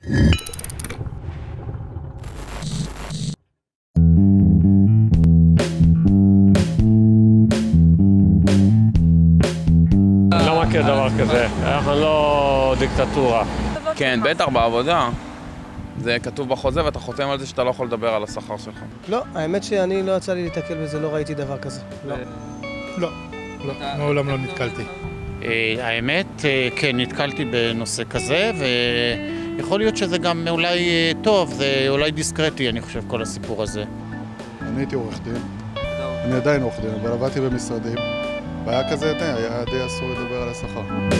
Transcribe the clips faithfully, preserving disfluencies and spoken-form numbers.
לא מכיר דבר כזה, אנחנו לא דיקטטורה. כן, בטח בעבודה. זה כתוב בחוזה ואתה חותם על זה שאתה לא יכול לדבר על השכר שלך. לא, האמת שאני לא יצא לי להתקל בזה, לא ראיתי דבר כזה. לא. לא, לא, מעולם לא נתקלתי. האמת, כן, נתקלתי בנושא כזה, ויכול להיות שזה גם אולי טוב, זה אולי דיסקרטי, אני חושב, כל הסיפור הזה. אני הייתי עורך דין, אני עדיין עורך דין, אבל עבדתי במשרדים, והיה כזה, היה די אסור לדבר על השכר.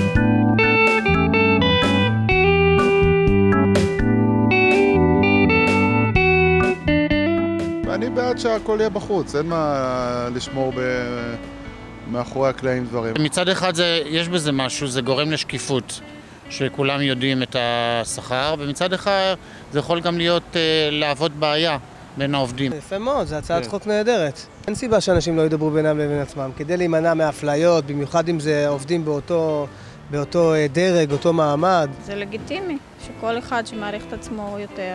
ואני בעד שהכל יהיה בחוץ, אין מה לשמור ב... מאחורי הקלעים דברים. מצד אחד זה, יש בזה משהו, זה גורם לשקיפות, שכולם יודעים את השכר, ומצד אחד זה יכול גם להיות לעבוד בעיה בין העובדים. יפה מאוד, זו הצעת חוק נהדרת. אין סיבה שאנשים לא ידברו בינם לבין עצמם, כדי להימנע מאפליות, במיוחד אם זה עובדים באותו, באותו דרג, אותו מעמד. זה לגיטימי, שכל אחד שמעריך את עצמו יותר,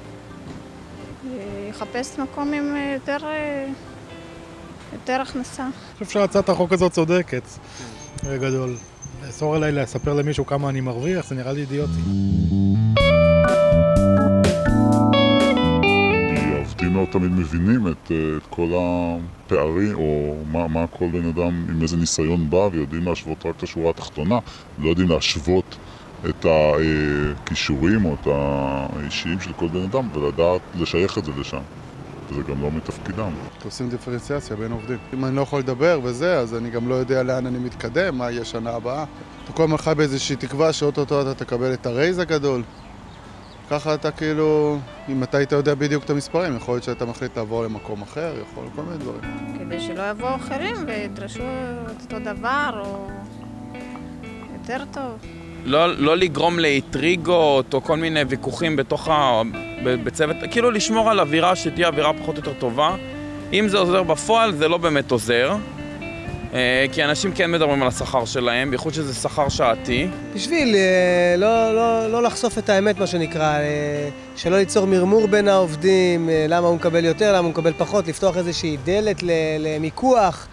יחפש מקום עם יותר... יותר הכנסה. אני חושב שהצעת החוק הזאת צודקת, בגדול. לאסור עליי לספר למישהו כמה אני מרוויח, זה נראה לי אידיוטי. העובדים לא תמיד מבינים את, את כל הפערים, או מה, מה כל בן אדם עם איזה ניסיון בא, ויודעים להשוות רק את השורה התחתונה, לא יודעים להשוות את הכישורים או את האישיים של כל בן אדם, ולדעת לשייך את זה לשם. וזה גם לא מתפקידם. עושים דיפרנציאציה בין עובדים. אם אני לא יכול לדבר וזה, אז אני גם לא יודע לאן אני מתקדם, מה יהיה שנה הבאה. אתה כל הזמן חי באיזושהי תקווה שאוטוטו אתה תקבל את הרייז הגדול. ככה אתה כאילו, אם אתה היית יודע בדיוק את המספרים, יכול להיות שאתה מחליט לעבור למקום אחר, יכול להיות כל מיני דברים. כדי שלא יבואו אחרים וידרשו את אותו דבר או יותר טוב. לא, לא לגרום לאינטריגות או כל מיני ויכוחים בתוך ה... בצוות, כאילו לשמור על אווירה שתהיה אווירה פחות או יותר טובה. אם זה עוזר בפועל, זה לא באמת עוזר. כי אנשים כן מדברים על השכר שלהם, בייחוד שזה שכר שעתי. בשביל לא, לא, לא לחשוף את האמת, מה שנקרא, שלא ליצור מרמור בין העובדים, למה הוא מקבל יותר, למה הוא מקבל פחות, לפתוח איזושהי דלת למיקוח.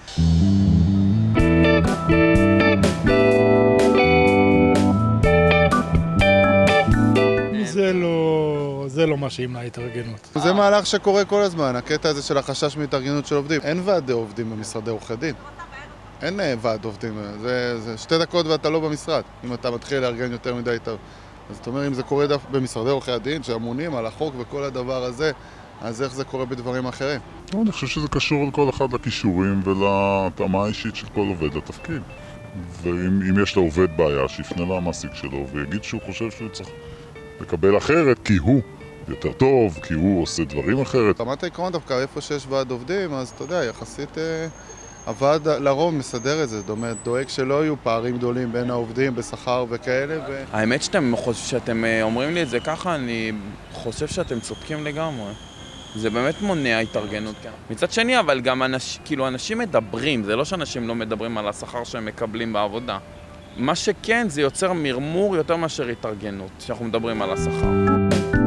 זה לא, זה לא מה שימנע התארגנות. זה מהלך שקורה כל הזמן, הקטע הזה של החשש מהתארגנות של עובדים. אין ועדי עובדים במשרדי עורכי דין. אין ועד עובדים, זה, זה שתי דקות ואתה לא במשרד, אם אתה מתחיל לארגן יותר מדי טוב. אז זאת אומרת, אם זה קורה במשרדי עורכי הדין, שאמונים על החוק וכל הדבר הזה, אז איך זה קורה בדברים אחרים? אני חושב שזה קשור לכל אחד לכישורים ולהתאמה האישית של כל עובד לתפקיד. ואם יש לעובד בעיה, שיפנה למעסיק שלו ויגיד שהוא חושב שהוא צריך לקבל אחרת, כי הוא יותר טוב, כי הוא עושה דברים אחרת. רמת העיקרון דווקא איפה שיש ועד עובדים, אז אתה יודע, יחסית אה, הוועד לרוב מסדר את זה, זאת אומרת, דואג שלא יהיו פערים גדולים בין העובדים בשכר וכאלה. ו... האמת שאתם, שאתם אומרים לי את זה ככה, אני חושב שאתם צודקים לגמרי. זה באמת מונע התארגנות. מצד שני, אבל גם אנש, כאילו, אנשים מדברים, זה לא שאנשים לא מדברים על השכר שהם מקבלים בעבודה. מה שכן, זה יוצר מרמור יותר מאשר התארגנות, שאנחנו מדברים על השכר.